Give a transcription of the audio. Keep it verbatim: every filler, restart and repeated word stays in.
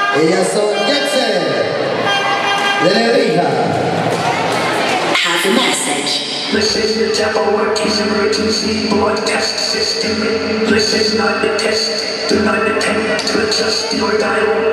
Ellas son Jackson, de Nebrija. Have a message. This is the Jabberwocky's emergency broadcast system. This is not the test. Do not attempt to adjust your dial.